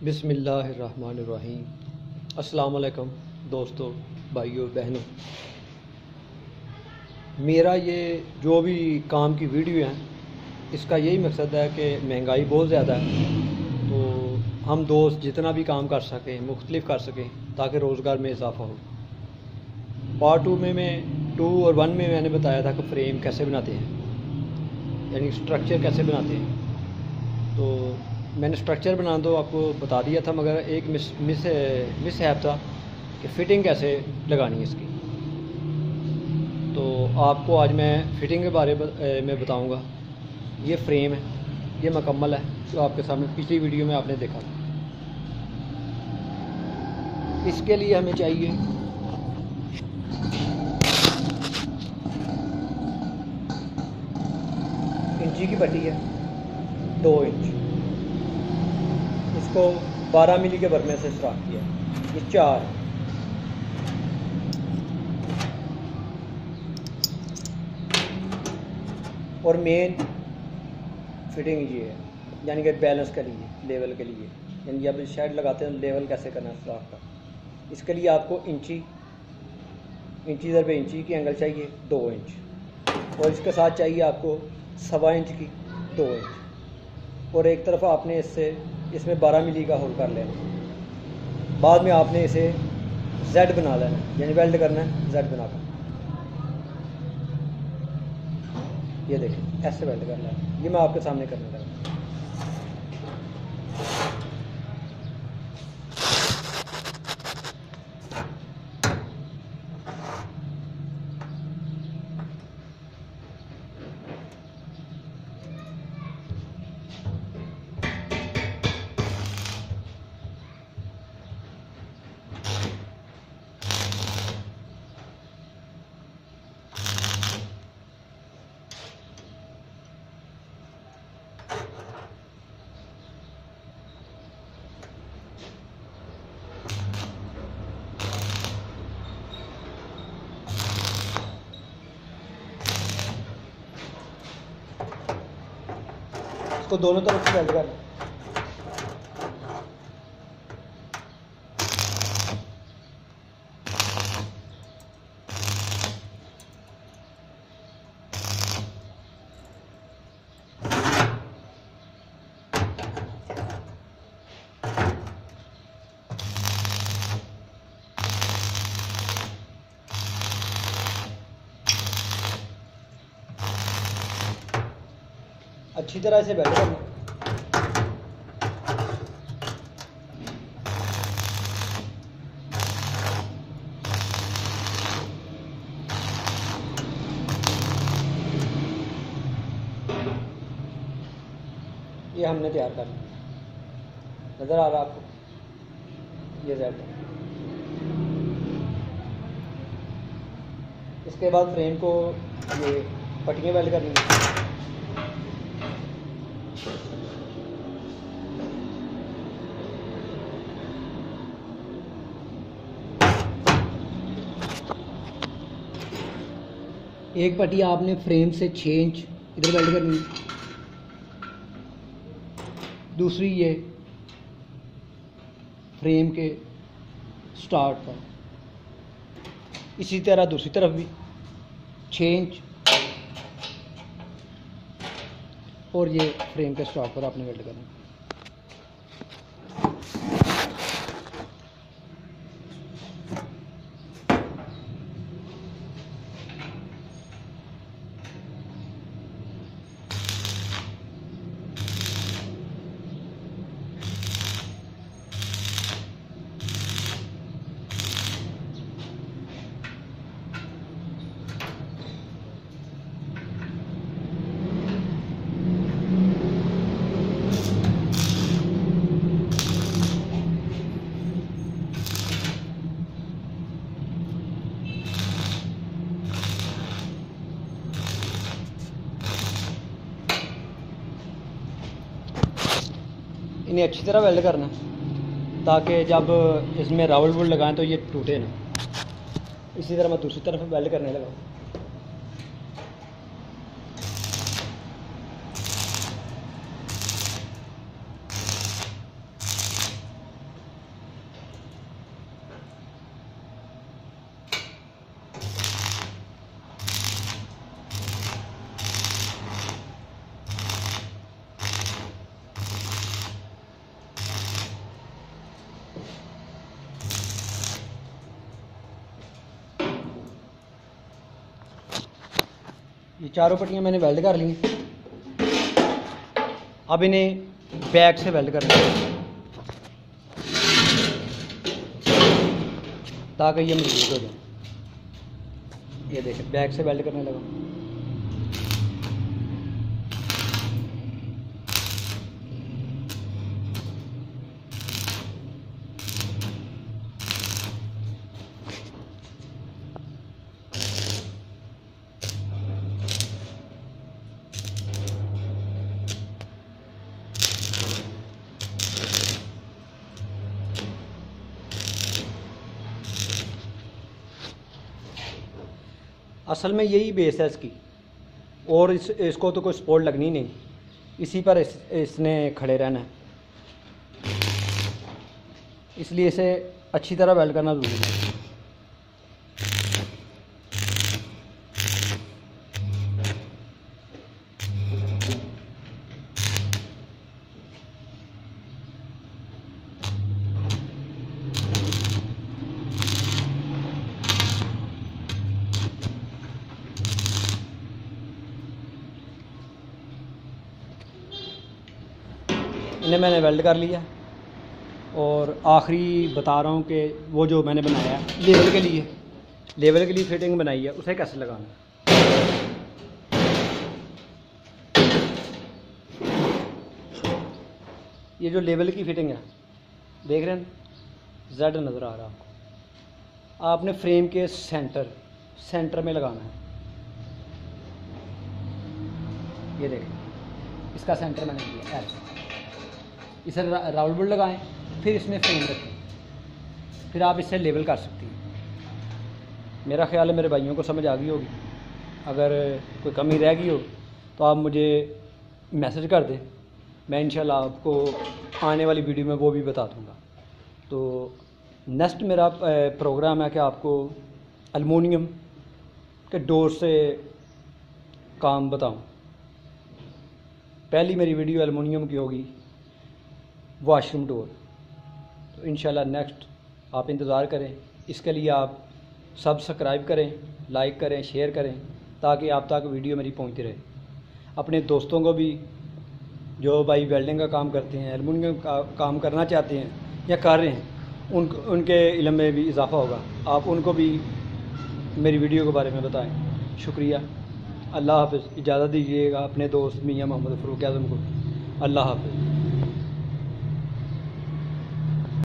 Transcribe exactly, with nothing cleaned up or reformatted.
बिस्मिल्लाहिर्रहमानिर्रहीम। अस्सलाम वालेकुम दोस्तों, भाइयों, बहनों। मेरा ये जो भी काम की वीडियो है, इसका यही मकसद है कि महंगाई बहुत ज़्यादा है, तो हम दोस्त जितना भी काम कर सकें, मुख्तलिफ कर सकें, ताकि रोज़गार में इजाफ़ा हो। पार्ट टू में मैं टू और वन में मैंने बताया था कि फ्रेम कैसे बनाते हैं, यानी स्ट्रक्चर कैसे बनाते हैं। तो मैंने स्ट्रक्चर बनाना तो आपको बता दिया था, मगर एक मिस मिस मिस हैप था कि फ़िटिंग कैसे लगानी है इसकी। तो आपको आज मैं फ़िटिंग के बारे में बताऊंगा। ये फ्रेम है, ये मुकम्मल है, जो आपके सामने पिछली वीडियो में आपने देखा था। इसके लिए हमें चाहिए इंची की पट्टी है, दो इंच। इसको बारह मिली के बरमे से सुराख किया। ये चार, और मेन फिटिंग ये है, यानी कि बैलेंस के लिए, लेवल के लिए, यानी जब शेड लगाते हैं लेवल कैसे करना है सुराख का। इसके लिए आपको इंची इंची दर पे इंची की एंगल चाहिए, दो इंच, और इसके साथ चाहिए आपको सवा इंच की दो इंच, और एक तरफ आपने इससे इसमें बारह मिली का होल कर लेना। बाद में आपने इसे जेड बना लेना, यानी वेल्ड करना है जेड बनाकर। ये देखें, ऐसे वेल्ड कर लेना। ये मैं आपके सामने करने लगा। इसको दोनों तरफ से वेल्ड करना। अच्छी तरह से वेल्ड करना। ये हमने तैयार कर लिया, नज़र आ रहा आपको? ये जेड है। इसके बाद फ्रेम को ये पट्टियाँ वेल्ड करनी है। एक पट्टी आपने फ्रेम से छः इंच इधर वेल्ड करनी है, दूसरी ये फ्रेम के स्टार्ट पर, इसी तरह दूसरी तरफ भी छः इंच, और ये फ्रेम के स्टार्ट पर आपने वेल्ड करना है। इन्हें अच्छी तरह वेल्ड करना, ताकि जब इसमें रावल वुल लगाएं तो ये टूटे ना। इसी तरह मैं दूसरी तरफ वेल्ड करने लगा। ये चारों पट्टियाँ मैंने वेल्ड कर ली। अब इन्हें बैक से वेल्ड करना है ताकि ये मजबूत हो जाए। ये देखें बैक से वेल्ड करने लगा। असल में यही बेस है इसकी, और इस इसको तो कोई सपोर्ट लगनी नहीं, इसी पर इस, इसने खड़े रहना है, इसलिए इसे अच्छी तरह वेल्ड करना ज़रूरी है। इन्हें मैंने वेल्ड कर लिया और आखिरी बता रहा हूँ कि वो जो मैंने बनाया है लेवल के लिए लेवल के लिए फिटिंग बनाई है, उसे कैसे लगाना है। ये जो लेवल की फिटिंग है देख रहे हैं, जेड नज़र आ रहा है आपको। आपने फ्रेम के सेंटर सेंटर में लगाना है। ये देखें इसका सेंटर मैंने किया ऐसे, इसे राउंड बोल्ट लगाएं, फिर इसमें फ्रेम रखें, फिर आप इससे लेवल कर सकती हैं। मेरा ख्याल है मेरे भाइयों को समझ आ गई होगी। अगर कोई कमी रह गई हो तो आप मुझे मैसेज कर दें, मैं इंशाल्लाह आपको आने वाली वीडियो में वो भी बता दूंगा। तो नेक्स्ट मेरा प्रोग्राम है कि आपको एल्युमिनियम के डोर से काम बताऊं। पहली मेरी वीडियो एल्युमिनियम की होगी, वॉशरूम डोर। तो इंशाल्लाह नेक्स्ट आप इंतज़ार करें। इसके लिए आप सब्सक्राइब करें, लाइक करें, शेयर करें, ताकि आप तक वीडियो मेरी पहुंचती रहे। अपने दोस्तों को भी जो भाई वेल्डिंग का काम करते हैं, एल्युमिनियम का काम करना चाहते हैं या कर रहे हैं, उन उनके इल्म में भी इजाफ़ा होगा। आप उनको भी मेरी वीडियो के बारे में बताएं। शुक्रिया। अल्लाह हाफ़िज़। इजाज़त दीजिएगा अपने दोस्त मियाँ मोहम्मद फ़ारूक आज़म को। अल्लाह हाफ़िज़।